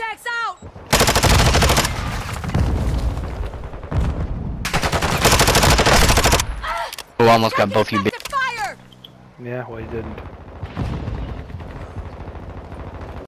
Contacts out! Oh, almost got both you. Fire! Yeah, well, he didn't.